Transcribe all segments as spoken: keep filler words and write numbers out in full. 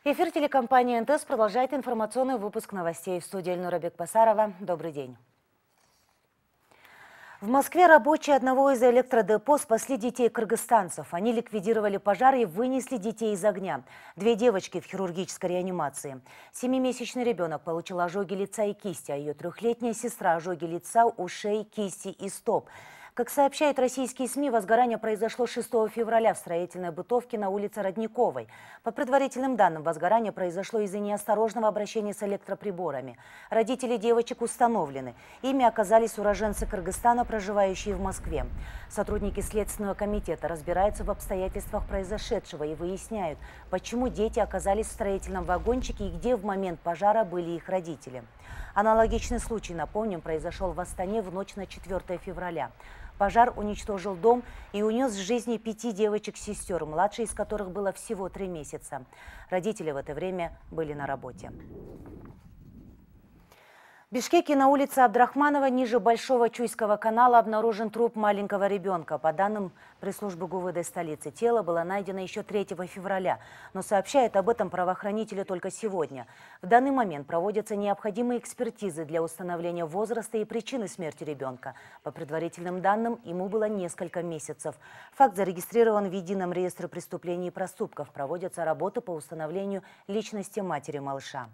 Эфир телекомпании эн тэ эс продолжает информационный выпуск новостей. В студии Эльнура Бекбасарова. Добрый день. В Москве рабочие одного из электродепо спасли детей кыргызстанцев. Они ликвидировали пожар и вынесли детей из огня. Две девочки в хирургической реанимации. Семимесячный ребенок получил ожоги лица и кисти, а ее трехлетняя сестра – ожоги лица, ушей, кисти и стоп. Как сообщают российские СМИ, возгорание произошло шестого февраля в строительной бытовке на улице Родниковой. По предварительным данным, возгорание произошло из-за неосторожного обращения с электроприборами. Родители девочек установлены. Ими оказались уроженцы Кыргызстана, проживающие в Москве. Сотрудники Следственного комитета разбираются в обстоятельствах произошедшего и выясняют, почему дети оказались в строительном вагончике и где в момент пожара были их родители. Аналогичный случай, напомним, произошел в Астане в ночь на четвёртое февраля. Пожар уничтожил дом и унес жизни пяти девочек-сестер, младшей из которых было всего три месяца. Родители в это время были на работе. В Бишкеке на улице Абдрахманова ниже Большого Чуйского канала обнаружен труп маленького ребенка. По данным пресс-службы ГУВД столицы, тело было найдено еще третьего февраля, но сообщают об этом правоохранители только сегодня. В данный момент проводятся необходимые экспертизы для установления возраста и причины смерти ребенка. По предварительным данным, ему было несколько месяцев. Факт зарегистрирован в Едином реестре преступлений и проступков. Проводятся работы по установлению личности матери малыша.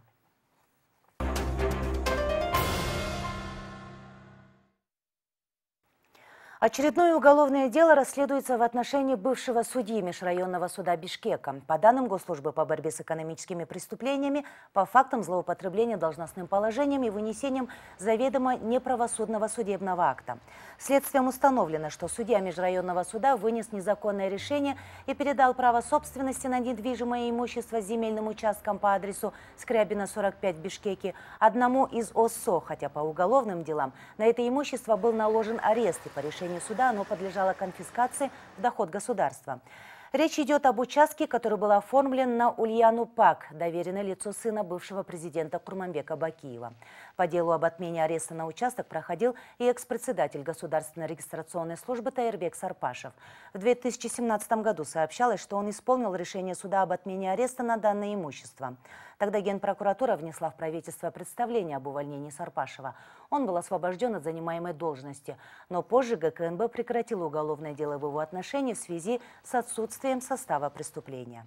Очередное уголовное дело расследуется в отношении бывшего судьи межрайонного суда Бишкека. По данным Госслужбы по борьбе с экономическими преступлениями, по фактам злоупотребления должностным положением и вынесением заведомо неправосудного судебного акта. Следствием установлено, что судья межрайонного суда вынес незаконное решение и передал право собственности на недвижимое имущество с земельным участком по адресу Скрябина, сорок пять, Бишкеке одному из ОСО, хотя по уголовным делам на это имущество был наложен арест и по решению суда оно подлежало конфискации в доход государства. Речь идет об участке, который был оформлен на Ульяну Пак, доверенное лицо сына бывшего президента Курманбека Бакиева. По делу об отмене ареста на участок проходил и экс-председатель Государственной регистрационной службы Таирбек Сарпашев. В две тысячи семнадцатом году сообщалось, что он исполнил решение суда об отмене ареста на данное имущество. Тогда Генпрокуратура внесла в правительство представление об увольнении Сарпашева. Он был освобожден от занимаемой должности, но позже гэ ка эн бэ прекратила уголовное дело в его отношении в связи с отсутствием состава преступления.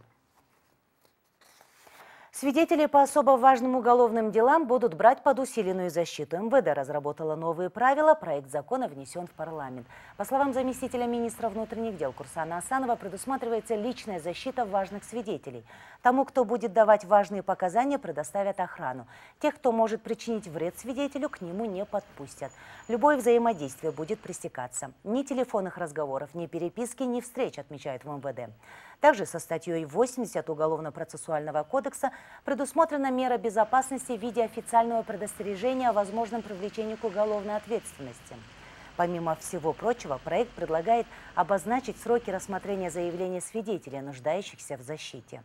Свидетелей по особо важным уголовным делам будут брать под усиленную защиту. эм вэ дэ разработала новые правила, проект закона внесен в парламент. По словам заместителя министра внутренних дел Курсана Асанова, предусматривается личная защита важных свидетелей. Тому, кто будет давать важные показания, предоставят охрану. Тех, кто может причинить вред свидетелю, к нему не подпустят. Любое взаимодействие будет пресекаться. Ни телефонных разговоров, ни переписки, ни встреч, отмечают в эм вэ дэ. Также со статьей восемьдесят Уголовно-процессуального кодекса предусмотрена мера безопасности в виде официального предостережения о возможном привлечении к уголовной ответственности. Помимо всего прочего, проект предлагает обозначить сроки рассмотрения заявлений свидетелей, нуждающихся в защите.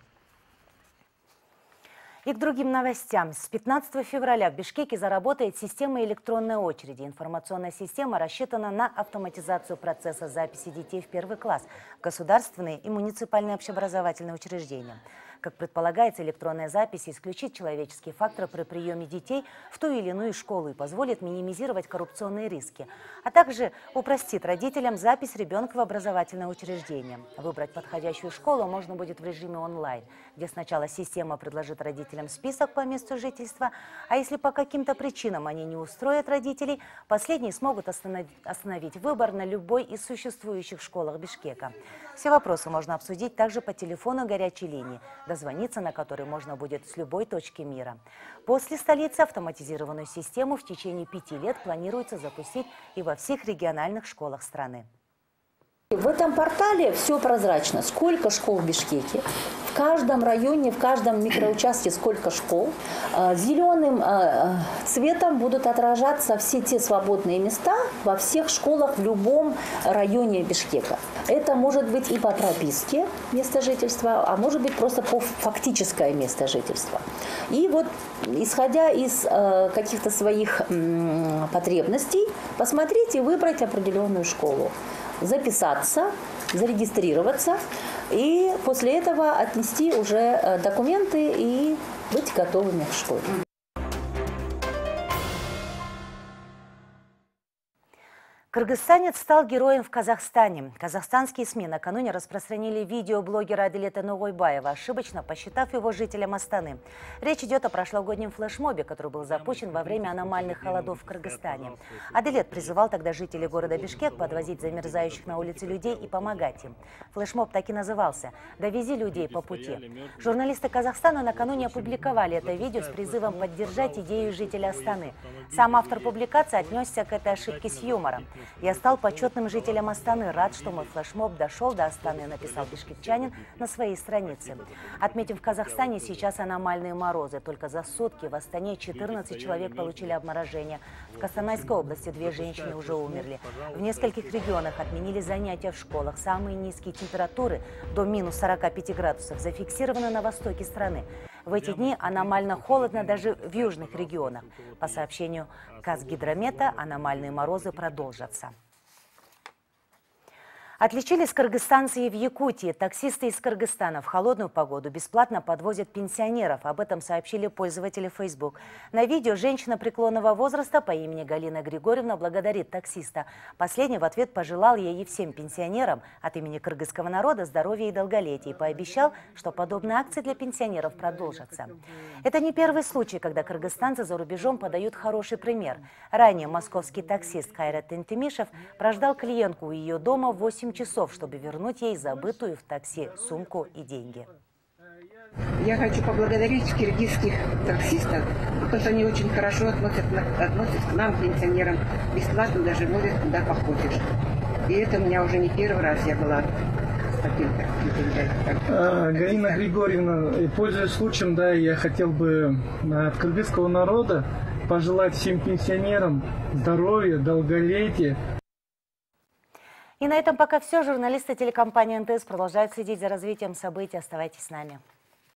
И к другим новостям. С пятнадцатого февраля в Бишкеке заработает система электронной очереди. Информационная система рассчитана на автоматизацию процесса записи детей в первый класс в государственные и муниципальные общеобразовательные учреждения. Как предполагается, электронная запись исключит человеческие факторы при приеме детей в ту или иную школу и позволит минимизировать коррупционные риски, а также упростит родителям запись ребенка в образовательное учреждение. Выбрать подходящую школу можно будет в режиме онлайн, где сначала система предложит родителям список по месту жительства, а если по каким-то причинам они не устроят родителей, последние смогут остановить, остановить выбор на любой из существующих школах Бишкека. Все вопросы можно обсудить также по телефону горячей линии, дозвониться на который можно будет с любой точки мира. После столицы автоматизированную систему в течение пяти лет планируется запустить и во всех региональных школах страны. В этом портале все прозрачно. Сколько школ в Бишкеке, в каждом районе, в каждом микроучастке сколько школ. Зеленым цветом будут отражаться все те свободные места во всех школах в любом районе Бишкека. Это может быть и по прописке место жительства, а может быть просто по фактическое место жительства. И вот, исходя из каких-то своих потребностей, посмотреть и выбрать определенную школу. Записаться, зарегистрироваться. И после этого отнести уже документы и быть готовыми к школе. Кыргызстанец стал героем в Казахстане. Казахстанские СМИ накануне распространили видео блогера Адилета Нугойбаева, ошибочно посчитав его жителем Астаны. Речь идет о прошлогоднем флешмобе, который был запущен во время аномальных холодов в Кыргызстане. Адилет призывал тогда жителей города Бишкек подвозить замерзающих на улице людей и помогать им. Флешмоб так и назывался «Довези людей по пути». Журналисты Казахстана накануне опубликовали это видео с призывом поддержать идею жителя Астаны. Сам автор публикации отнесся к этой ошибке с юмором. «Я стал почетным жителем Астаны. Рад, что мой флешмоб дошел до Астаны», написал бишкекчанин на своей странице. Отметим, в Казахстане сейчас аномальные морозы. Только за сутки в Астане четырнадцать человек получили обморожение. В Костанайской области две женщины уже умерли. В нескольких регионах отменили занятия в школах. Самые низкие температуры до минус сорока пяти градусов зафиксированы на востоке страны. В эти дни аномально холодно даже в южных регионах. По сообщению Казгидромета, аномальные морозы продолжатся. Отличились кыргызстанцы и в Якутии. Таксисты из Кыргызстана в холодную погоду бесплатно подвозят пенсионеров. Об этом сообщили пользователи Facebook. На видео женщина преклонного возраста по имени Галина Григорьевна благодарит таксиста. Последний в ответ пожелал ей и всем пенсионерам от имени кыргызского народа здоровья и долголетия и пообещал, что подобные акции для пенсионеров продолжатся. Это не первый случай, когда кыргызстанцы за рубежом подают хороший пример. Ранее московский таксист Кайрат Тентемишев прождал клиентку у ее дома восемь часов, чтобы вернуть ей забытую в такси сумку и деньги. Я хочу поблагодарить киргизских таксистов, потому что они очень хорошо относят, относятся к нам, пенсионерам, бесплатно даже возят, куда похочешь. И это у меня уже не первый раз я была с таким таким. Галина Григорьевна, пользуясь случаем, да, я хотел бы от кыргызского народа пожелать всем пенсионерам здоровья, долголетия. И на этом пока все. Журналисты телекомпании эн тэ эс продолжают следить за развитием событий. Оставайтесь с нами.